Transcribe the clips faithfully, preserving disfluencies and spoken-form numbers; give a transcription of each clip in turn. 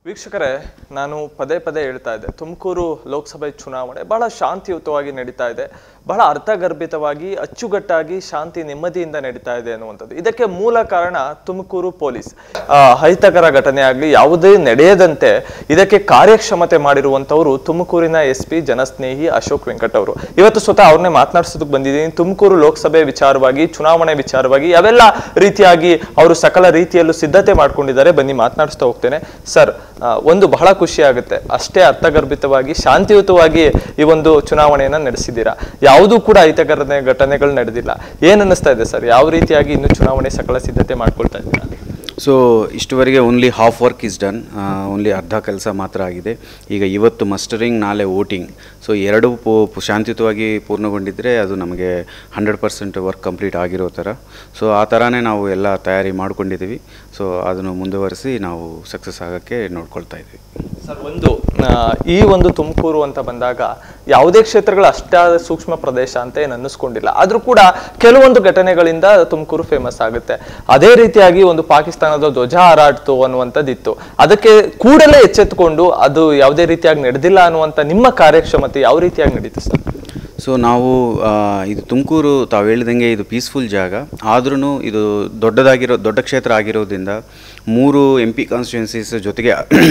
ವೀಕ್ಷಕರೇ, ನಾನು ಪದೇ ಪದೇ ಹೇಳ್ತಾ ಇದ್ದೆ, ತುಮಕೂರು ಲೋಕಸಭೆ ಚುನಾವಣೆ ಬಹಳ ಶಾಂತಿಯುತವಾಗಿ ನಡೀತಾ ಇದೆ, ಬಹಳ ಅರ್ಥಗರ್ಭಿತವಾಗಿ ಅಚ್ಚುಕಟ್ಟಾಗಿ ಶಾಂತಿ ನೆಮ್ಮದಿಯಿಂದ ನಡೀತಾ ಇದೆ ಅನ್ನುವಂಥದ್ದು. ಇದಕ್ಕೆ ಮೂಲ ಕಾರಣ ತುಮಕೂರು ಪೊಲೀಸ್. ಅಹಿತಕರ ಘಟನೆ ಆಗಲಿ ಯಾವುದೇ ನಡೆಯದಂತೆ ಇದಕ್ಕೆ ಕಾರ್ಯಕ್ಷಮತೆ ಮಾಡಿರುವಂಥವರು ತುಮಕೂರಿನ ಎಸ್ ಪಿ ಜನಸ್ನೇಹಿ ಅಶೋಕ್ ವೆಂಕಟ್ ಅವರು. ಇವತ್ತು ಸ್ವತಃ ಅವ್ರನ್ನೇ ಮಾತನಾಡಿಸೋದಕ್ಕೆ ಬಂದಿದ್ದೀನಿ. ತುಮಕೂರು ಲೋಕಸಭೆ ವಿಚಾರವಾಗಿ, ಚುನಾವಣೆ ವಿಚಾರವಾಗಿ ಯಾವೆಲ್ಲ ರೀತಿಯಾಗಿ ಅವರು ಸಕಲ ರೀತಿಯಲ್ಲೂ ಸಿದ್ಧತೆ ಮಾಡ್ಕೊಂಡಿದ್ದಾರೆ, ಬನ್ನಿ ಮಾತನಾಡಿಸ್ತಾ ಹೋಗ್ತೇನೆ. ಸರ್, ಒಂದು ಬಹಳ ಖುಷಿ ಆಗುತ್ತೆ, ಅಷ್ಟೇ ಅರ್ಥಗರ್ಭಿತವಾಗಿ ಶಾಂತಿಯುತವಾಗಿ ಈ ಒಂದು ಚುನಾವಣೆಯನ್ನ ನಡೆಸಿದ್ದೀರಾ, ಯಾವುದೂ ಕೂಡ ಅಹಿತಕರ ಘಟನೆಗಳು ನಡೆದಿಲ್ಲ. ಏನ್ ಅನ್ನಿಸ್ತಾ ಇದೆ ಸರ್, ಯಾವ ರೀತಿಯಾಗಿ ಇನ್ನು ಚುನಾವಣೆ ಸಕಲ ಸಿದ್ಧತೆ ಮಾಡ್ಕೊಳ್ತಾ ಇದ್ದೀರಾ? ಸೊ ಇಷ್ಟುವರೆಗೆ only half work is done, only ಅರ್ಧ ಕೆಲಸ ಮಾತ್ರ ಆಗಿದೆ. ಈಗ ಇವತ್ತು ಮಸ್ಟರಿಂಗ್, ನಾಳೆ ವೋಟಿಂಗ್. ಸೊ ಎರಡು ಪೂ ಶಾಂತಿಯುತವಾಗಿ ಪೂರ್ಣಗೊಂಡಿದ್ದರೆ ಅದು ನಮಗೆ ಹಂಡ್ರೆಡ್ ಪರ್ಸೆಂಟ್ ವರ್ಕ್ ಕಂಪ್ಲೀಟ್ ಆಗಿರೋ ಥರ. ಸೊ ಆ ಥರನೇ ನಾವು ಎಲ್ಲ ತಯಾರಿ ಮಾಡ್ಕೊಂಡಿದ್ದೀವಿ. ಸೊ ಅದನ್ನು ಮುಂದುವರಿಸಿ ನಾವು ಸಕ್ಸಸ್ ಆಗೋಕ್ಕೆ ನೋಡ್ಕೊಳ್ತಾ ಇದ್ದೀವಿ. ಸರ್, ಒಂದು ಈ ಒಂದು ತುಮಕೂರು ಅಂತ ಬಂದಾಗ ಯಾವುದೇ ಕ್ಷೇತ್ರಗಳು ಅಷ್ಟಾದ ಸೂಕ್ಷ್ಮ ಪ್ರದೇಶ ಅಂತ ಏನು ಅನ್ನಿಸ್ಕೊಂಡಿಲ್ಲ, ಆದರೂ ಕೂಡ ಕೆಲವೊಂದು ಘಟನೆಗಳಿಂದ ತುಮಕೂರು ಫೇಮಸ್ ಆಗುತ್ತೆ. ಅದೇ ರೀತಿಯಾಗಿ ಒಂದು ಪಾಕಿಸ್ತಾನದ ಧ್ವಜ ಹಾರಾಡ್ತು ಅನ್ನುವಂಥದ್ದಿತ್ತು, ಅದಕ್ಕೆ ಕೂಡಲೇ ಎಚ್ಚೆತ್ತುಕೊಂಡು ಅದು ಯಾವುದೇ ರೀತಿಯಾಗಿ ನಡೆದಿಲ್ಲ ಅನ್ನುವಂಥ ನಿಮ್ಮ ಕಾರ್ಯಕ್ಷಮತೆ ಯಾವ ರೀತಿಯಾಗಿ ನಡೀತು ಸರ್? ಸೊ ನಾವು ಇದು ತುಮಕೂರು ತಾವು ಹೇಳಿದಂಗೆ ಇದು ಪೀಸ್ಫುಲ್ ಜಾಗ, ಆದ್ರೂ ಇದು ದೊಡ್ಡದಾಗಿರೋ ದೊಡ್ಡ ಕ್ಷೇತ್ರ ಆಗಿರೋದ್ರಿಂದ ಮೂರು ಎಂ ಪಿ ಕಾನ್ಸ್ಟಿಟ್ಯೂನ್ಸೀಸ್ ಜೊತೆಗೆ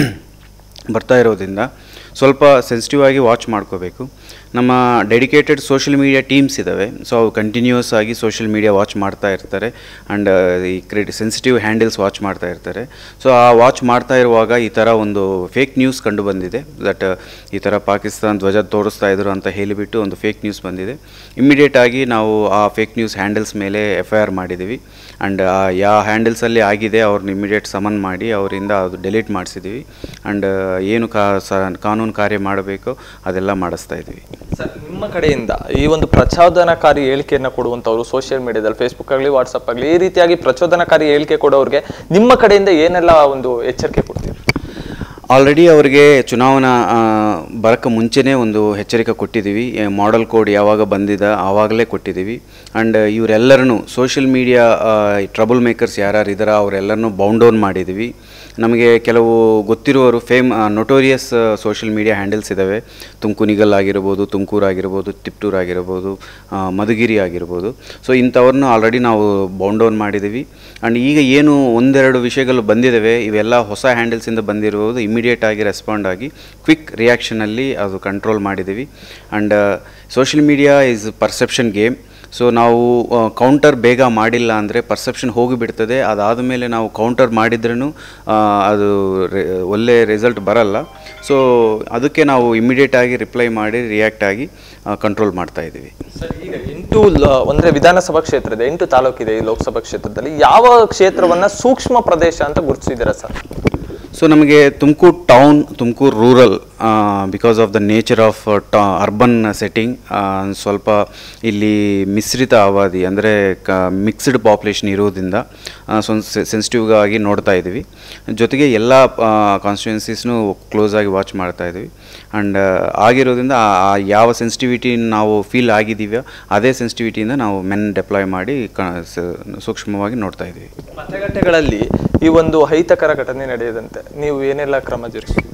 ಬರ್ತಾ ಇರೋದ್ರಿಂದ ಸ್ವಲ್ಪ ಸೆನ್ಸಿಟಿವ್ ಆಗಿ ವಾಚ್ ಮಾಡ್ಕೋಬೇಕು. ನಮ್ಮ ಡೆಡಿಕೇಟೆಡ್ ಸೋಷಿಯಲ್ ಮೀಡಿಯಾ ಟೀಮ್ಸ್ ಇದ್ದಾವೆ. ಸೊ ಅವು ಕಂಟಿನ್ಯೂಸ್ ಆಗಿ ಸೋಷಿಯಲ್ ಮೀಡಿಯಾ ವಾಚ್ ಮಾಡ್ತಾ ಇರ್ತಾರೆ ಆ್ಯಂಡ್ ಈ ಕ್ರಿಟಿ ಸೆನ್ಸಿಟಿವ್ ಹ್ಯಾಂಡಲ್ಸ್ ವಾಚ್ ಮಾಡ್ತಾ ಇರ್ತಾರೆ. ಸೊ ಆ ವಾಚ್ ಮಾಡ್ತಾ ಇರುವಾಗ ಈ ಥರ ಒಂದು ಫೇಕ್ ನ್ಯೂಸ್ ಕಂಡು ಬಂದಿದೆ. ದಟ್ ಈ ಥರ ಪಾಕಿಸ್ತಾನ ಧ್ವಜ ತೋರಿಸ್ತಾ ಇದ್ರು ಅಂತ ಹೇಳಿಬಿಟ್ಟು ಒಂದು ಫೇಕ್ ನ್ಯೂಸ್ ಬಂದಿದೆ. ಇಮ್ಮಿಡಿಯೇಟಾಗಿ ನಾವು ಆ ಫೇಕ್ ನ್ಯೂಸ್ ಹ್ಯಾಂಡಲ್ಸ್ ಮೇಲೆ ಎಫ್ ಐ ಆರ್ ಮಾಡಿದ್ದೀವಿ ಆ್ಯಂಡ್ ಯಾವ ಹ್ಯಾಂಡಲ್ಸಲ್ಲಿ ಆಗಿದೆ ಅವ್ರನ್ನ ಇಮ್ಮಿಡಿಯೇಟ್ ಸಮನ್ ಮಾಡಿ ಅವರಿಂದ ಅದು ಡೆಲೀಟ್ ಮಾಡಿಸಿದ್ದೀವಿ ಆ್ಯಂಡ್ ಏನು ಕಾ ಕಾನೂನು ಕಾರ್ಯ ಮಾಡಬೇಕು ಅದೆಲ್ಲ ಮಾಡಿಸ್ತಾ ಇದ್ದೀವಿ. ಸರ್, ನಿಮ್ಮ ಕಡೆಯಿಂದ ಈ ಒಂದು ಪ್ರಚೋದನಕಾರಿ ಹೇಳಿಕೆಯನ್ನು ಕೊಡುವಂಥವ್ರು ಸೋಷಿಯಲ್ ಮೀಡಿಯಾದಲ್ಲಿ, ಫೇಸ್ಬುಕ್ ಆಗಲಿ ವಾಟ್ಸಪ್ ಆಗಲಿ, ಈ ರೀತಿಯಾಗಿ ಪ್ರಚೋದನಕಾರಿ ಹೇಳಿಕೆ ಕೊಡೋರಿಗೆ ನಿಮ್ಮ ಕಡೆಯಿಂದ ಏನೆಲ್ಲ ಒಂದು ಎಚ್ಚರಿಕೆ ಕೊಡ್ತೀವಿ? ಆಲ್ರೆಡಿ ಅವರಿಗೆ ಚುನಾವಣಾ ಬರೋಕ್ಕೆ ಮುಂಚೆನೇ ಒಂದು ಎಚ್ಚರಿಕೆ ಕೊಟ್ಟಿದ್ದೀವಿ. ಮಾಡೆಲ್ ಕೋಡ್ ಯಾವಾಗ ಬಂದಿದೆ ಆವಾಗಲೇ ಕೊಟ್ಟಿದ್ದೀವಿ ಆ್ಯಂಡ್ ಇವರೆಲ್ಲರನ್ನೂ ಸೋಷಿಯಲ್ ಮೀಡಿಯಾ ಟ್ರಬಲ್ ಮೇಕರ್ಸ್ ಯಾರ್ಯಾರು ಇದ್ದಾರೆ ಅವರೆಲ್ಲರನ್ನೂ ಬೌಂಡ್ ಡೌನ್ ಮಾಡಿದ್ದೀವಿ. ನಮಗೆ ಕೆಲವು ಗೊತ್ತಿರುವವರು fame notorious social media handles ಇದ್ದಾವೆ. ತುಮಕೂನಿಗಲ್ ಆಗಿರ್ಬೋದು, ತುಮಕೂರು ಆಗಿರ್ಬೋದು, ತಿಪ್ಟೂರು ಆಗಿರ್ಬೋದು, ಮಧುಗಿರಿ ಆಗಿರ್ಬೋದು. ಸೊ ಇಂಥವ್ರನ್ನೂ ಆಲ್ರೆಡಿ ನಾವು ಬೌಂಡ್ ಡೌನ್ ಮಾಡಿದ್ದೀವಿ ಆ್ಯಂಡ್ ಈಗ ಏನು ಒಂದೆರಡು ವಿಷಯಗಳು ಬಂದಿದ್ದಾವೆ, ಇವೆಲ್ಲ ಹೊಸ ಹ್ಯಾಂಡಲ್ಸಿಂದ ಬಂದಿರುವುದು ಇಮಿಡಿಯೇಟ್ ಆಗಿ ರೆಸ್ಪಾಂಡ್ ಆಗಿ ಕ್ವಿಕ್ ರಿಯಾಕ್ಷನಲ್ಲಿ ಅದು ಕಂಟ್ರೋಲ್ ಮಾಡಿದ್ದೀವಿ. And social media is perception game. So ನಾವು ಕೌಂಟರ್ ಬೇಗ ಮಾಡಿಲ್ಲ ಅಂದರೆ ಪರ್ಸೆಪ್ಷನ್ ಹೋಗಿಬಿಡ್ತದೆ. ಅದಾದ ಮೇಲೆ ನಾವು ಕೌಂಟರ್ ಮಾಡಿದ್ರೂ ಅದು ಒಳ್ಳೆ ರಿಸಲ್ಟ್ ಬರಲ್ಲ. ಸೊ ಅದಕ್ಕೆ ನಾವು ಇಮಿಡಿಯೇಟಾಗಿ ರಿಪ್ಲೈ ಮಾಡಿ ರಿಯಾಕ್ಟ್ ಆಗಿ ಕಂಟ್ರೋಲ್ ಮಾಡ್ತಾ ಇದ್ದೀವಿ. ಸರ್, ಈಗ ಎಂಟು ಅಂದರೆ ವಿಧಾನಸಭಾ ಕ್ಷೇತ್ರ ಇದೆ, ಎಂಟು ತಾಲೂಕಿದೆ ಈ ಲೋಕಸಭಾ ಕ್ಷೇತ್ರದಲ್ಲಿ. ಯಾವ ಕ್ಷೇತ್ರವನ್ನು ಸೂಕ್ಷ್ಮ ಪ್ರದೇಶ ಅಂತ ಗುರುತಿಸಿದ್ದೀರಾ ಸರ್? ಸೊ ನಮಗೆ Tumakuru town, Tumakuru rural, because of the nature of the urban setting, ಸ್ವಲ್ಪ ಇಲ್ಲಿ ಮಿಶ್ರಿತ ಅವಧಿ ಅಂದರೆ ಕ ಮಿಕ್ಸ್ಡ್ ಪಾಪ್ಯುಲೇಷನ್ ಇರೋದ್ರಿಂದ ಸ್ವಲ್ಪ ಸೆನ್ಸಿಟಿವ್ ಆಗಿ ನೋಡ್ತಾ ಇದ್ದೀವಿ. ಜೊತೆಗೆ ಎಲ್ಲ ಕಾನ್ಸ್ಟಿಟ್ಯೂನ್ಸೀಸ್ನೂ ಕ್ಲೋಸ್ ಆಗಿ ವಾಚ್ ಮಾಡ್ತಾ ಇದ್ದೀವಿ ಆ್ಯಂಡ್ ಆಗಿರೋದ್ರಿಂದ ಯಾವ ಸೆನ್ಸಿಟಿವಿಟಿ ನಾವು ಫೀಲ್ ಆಗಿದ್ದೀವೋ ಅದೇ ಸೆನ್ಸಿಟಿವಿಟಿಯಿಂದ ನಾವು ಮೆನ್ ಡೆಪ್ಲಾಯ್ ಮಾಡಿ ಕ ಸೂಕ್ಷ್ಮವಾಗಿ ನೋಡ್ತಾ ಇದ್ದೀವಿ. ಮತಗಟ್ಟೆಗಳಲ್ಲಿ ಈ ಒಂದು ಅಹಿತಕರ ಘಟನೆ ನಡೆಯದಂತೆ ನೀವು ಏನೆಲ್ಲ ಕ್ರಮ ಜರುಗಿಸಿದ್ದೀರಿ?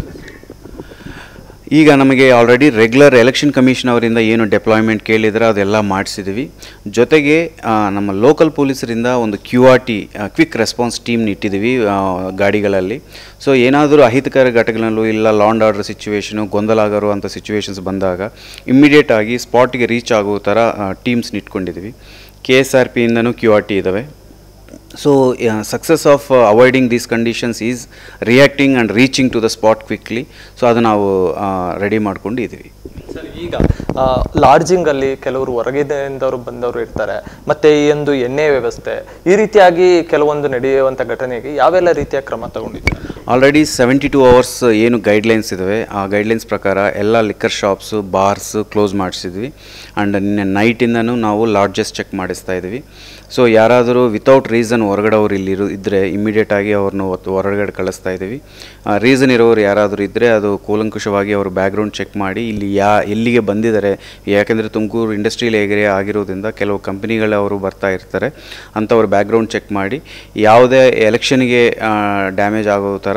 ಈಗ ನಮಗೆ ಆಲ್ರೆಡಿ ರೆಗ್ಯುಲರ್ ಎಲೆಕ್ಷನ್ ಕಮಿಷನ್ ಅವರಿಂದ ಏನು ಡೆಪ್ಲಾಯ್ಮೆಂಟ್ ಕೇಳಿದರೆ ಅದೆಲ್ಲ ಮಾಡಿಸಿದ್ದೀವಿ. ಜೊತೆಗೆ ನಮ್ಮ ಲೋಕಲ್ ಪೊಲೀಸರಿಂದ ಒಂದು Q R T quick response ಟೀಮ್ನ ಇಟ್ಟಿದ್ದೀವಿ ಗಾಡಿಗಳಲ್ಲಿ. ಸೊ ಏನಾದರೂ ಅಹಿತಕರ ಘಟನೆಗಳು ಇಲ್ಲ ಲಾ ಆ್ಯಂಡ್ ಆರ್ಡರ್ ಸಿಚುವೇಷನು ಗೊಂದಲ ಆಗಿರುವಂಥ ಸಿಚುವೇಷನ್ಸ್ ಬಂದಾಗ ಇಮ್ಮಿಡಿಯೇಟಾಗಿ ಸ್ಪಾಟಿಗೆ ರೀಚ್ ಆಗೋ ಥರ ಟೀಮ್ಸ್ನ ಇಟ್ಕೊಂಡಿದ್ದೀವಿ. ಕೆ ಎಸ್ ಆರ್ ಪಿಯಿಂದನೂ ಕ್ಯೂ ಆರ್ ಟಿ ಇದ್ದಾವೆ. So uh, success of uh, avoiding these conditions is reacting and reaching to the spot quickly. So ಅದು ನಾವು ರೆಡಿ ಮಾಡ್ಕೊಂಡಿದ್ದೀವಿ. ಸರ್, ಈಗ ಲಾಡ್ಜಿಂಗ್ ಅಲ್ಲಿ ಕೆಲವರು ಹೊರಗಿನಿಂದವರು ಬಂದವರು ಇರ್ತಾರೆ, ಮತ್ತೆ ಈ ಒಂದು ಎಣ್ಣೆ ವ್ಯವಸ್ಥೆ, ಈ ರೀತಿಯಾಗಿ ಕೆಲವೊಂದು ನಡೆಯುವಂಥ ಘಟನೆಗೆ ಯಾವೆಲ್ಲ ರೀತಿಯ ಕ್ರಮ ತಗೊಂಡಿದ್ದೀವಿ? ಆಲ್ರೆಡಿ ಸೆವೆಂಟಿ ಟೂ ಅವರ್ಸ್ ಏನು ಗೈಡ್ಲೈನ್ಸ್ ಇದ್ದಾವೆ ಆ ಗೈಡ್ಲೈನ್ಸ್ ಪ್ರಕಾರ ಎಲ್ಲ ಲಿಕ್ಕರ್ ಶಾಪ್ಸು, ಬಾರ್ಸ್ ಕ್ಲೋಸ್ ಮಾಡಿಸಿದ್ವಿ ಆ್ಯಂಡ್ ನಿನ್ನೆ ನೈಟಿಂದನೂ ನಾವು ಲಾಡ್ಜಸ್ ಚೆಕ್ ಮಾಡಿಸ್ತಾ ಇದ್ವಿ. ಸೊ ಯಾರಾದರೂ ವಿತೌಟ್ ರೀಸನ್ ಹೊರಗಡೆ ಅವ್ರು ಇಲ್ಲಿ ಇರು ಇದ್ದರೆ ಇಮ್ಮಿಡಿಯೇಟಾಗಿ ಅವ್ರನ್ನ ಹೊರಗಡೆ ಕಳಿಸ್ತಾ ಇದ್ದೀವಿ. ರೀಸನ್ ಇರೋರು ಯಾರಾದರೂ ಇದ್ದರೆ ಅದು ಕೂಲಂಕುಷವಾಗಿ ಅವರು ಬ್ಯಾಕ್ಗ್ರೌಂಡ್ ಚೆಕ್ ಮಾಡಿ ಇಲ್ಲಿ ಯಾ ಎಲ್ಲಿಗೆ ಬಂದಿದ್ದಾರೆ, ಯಾಕೆಂದರೆ ತುಮಕೂರು ಇಂಡಸ್ಟ್ರಿಯಲ್ ಏರಿಯಾ ಆಗಿರೋದ್ರಿಂದ ಕೆಲವು ಕಂಪ್ನಿಗಳವರು ಬರ್ತಾ ಇರ್ತಾರೆ ಅಂಥವ್ರು ಬ್ಯಾಕ್ಗ್ರೌಂಡ್ ಚೆಕ್ ಮಾಡಿ ಯಾವುದೇ ಎಲೆಕ್ಷನ್ಗೆ ಡ್ಯಾಮೇಜ್ ಆಗೋ ಥರ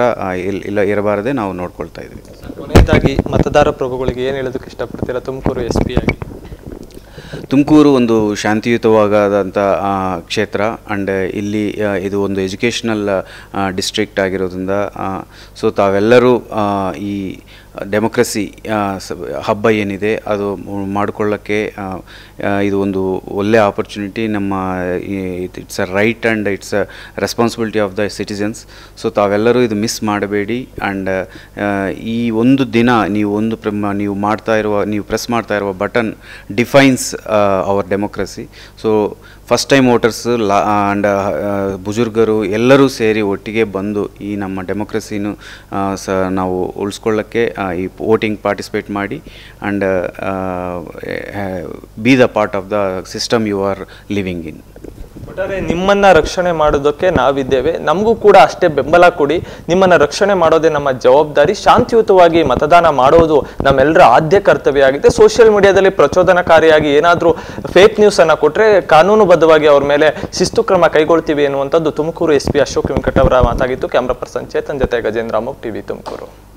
ಇಲ್ಲ ಇಲ್ಲ ಇರಬಾರದೆ ನಾವು ನೋಡ್ಕೊಳ್ತಾ ಇದ್ವಿ. ಕೊನೆಯದಾಗಿ ಮತದಾರ ಪ್ರಭುಗಳಿಗೆ ಏನು ಹೇಳೋದಕ್ಕೆ ಇಷ್ಟಪಡ್ತೀರಾ ತುಮಕೂರು ಎಸ್ ಪಿ ಆಗಿ? ತುಮಕೂರು ಒಂದು ಶಾಂತಿಯುತವಾದಂಥ ಕ್ಷೇತ್ರ ಆ್ಯಂಡ್ ಇಲ್ಲಿ ಇದು ಒಂದು ಎಜುಕೇಷ್ನಲ್ ಡಿಸ್ಟ್ರಿಕ್ಟ್ ಆಗಿರೋದ್ರಿಂದ ಸೊ ತಾವೆಲ್ಲರೂ ಈ ಡೆಮೊಕ್ರಸಿ ಹಬ್ಬ ಏನಿದೆ ಅದು ಮಾಡಿಕೊಳ್ಳೋಕ್ಕೆ ಇದು ಒಂದು ಒಳ್ಳೆಯ ಆಪರ್ಚುನಿಟಿ. ನಮ್ಮ it's a right and it's a responsibility of the citizens. So ತಾವೆಲ್ಲರೂ ಇದು ಮಿಸ್ ಮಾಡಬೇಡಿ. ಆ್ಯಂಡ್ ಈ ಒಂದು ದಿನ ನೀವು ಒಂದು ಪ್ರ ನೀವು ಮಾಡ್ತಾ ಇರುವ ನೀವು ಪ್ರೆಸ್ ಮಾಡ್ತಾ ಇರುವ button defines our democracy. So first time voters ಲಾ ಆ್ಯಂಡ್ ಬುಜುರ್ಗರು ಎಲ್ಲರೂ ಸೇರಿ ಒಟ್ಟಿಗೆ ಬಂದು ಈ ನಮ್ಮ ಡೆಮೊಕ್ರಸಿನೂ ಸ ನಾವು ಉಳಿಸ್ಕೊಳ್ಳೋಕ್ಕೆ ಈ ವೋಟಿಂಗ್ ಪಾರ್ಟಿಸಿಪೇಟ್ ಮಾಡಿ and be the part of the system you are living in. ಒಟ್ಟಾರೆ ನಿಮ್ಮನ್ನ ರಕ್ಷಣೆ ಮಾಡೋದಕ್ಕೆ ನಾವಿದ್ದೇವೆ, ನಮಗೂ ಕೂಡ ಅಷ್ಟೇ ಬೆಂಬಲ ಕೊಡಿ. ನಿಮ್ಮನ್ನ ರಕ್ಷಣೆ ಮಾಡೋದೇ ನಮ್ಮ ಜವಾಬ್ದಾರಿ. ಶಾಂತಿಯುತವಾಗಿ ಮತದಾನ ಮಾಡೋದು ನಮ್ಮೆಲ್ಲರ ಆದ್ಯ ಕರ್ತವ್ಯ ಆಗಿದೆ. ಸೋಷಿಯಲ್ ಮೀಡಿಯಾದಲ್ಲಿ ಪ್ರಚೋದನಕಾರಿಯಾಗಿ ಏನಾದರೂ ಫೇಕ್ ನ್ಯೂಸ್ ಅನ್ನ ಕೊಟ್ಟರೆ ಕಾನೂನುಬದ್ಧವಾಗಿ ಅವ್ರ ಮೇಲೆ ಶಿಸ್ತು ಕ್ರಮ ಕೈಗೊಳ್ತೀವಿ ಎನ್ನುವಂಥದ್ದು ತುಮಕೂರು ಎಸ್ ಪಿ ಅಶೋಕ್ ವೆಂಕಟ್ ಅವರ ಮಾತಾಗಿತ್ತು. ಕ್ಯಾಮ್ರಾ ಪರ್ಸನ್ ಚೇತನ್ ಜೊತೆ ಗಜೇಂದ್ರ ಅಮೋಕ್ ಟಿವಿ ತುಮಕೂರು.